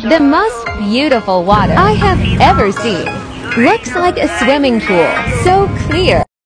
The most beautiful water I have ever seen. Looks like a swimming pool, so clear.